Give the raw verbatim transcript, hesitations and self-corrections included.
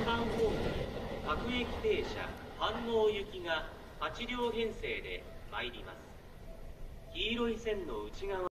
んばんホームに各駅停車飯能行きがはち両編成で参ります。黄色い線の内側